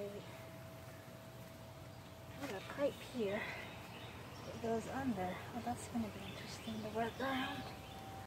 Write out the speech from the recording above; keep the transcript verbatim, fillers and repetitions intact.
Got a pipe here that goes under. Well, that's going to be interesting to work around.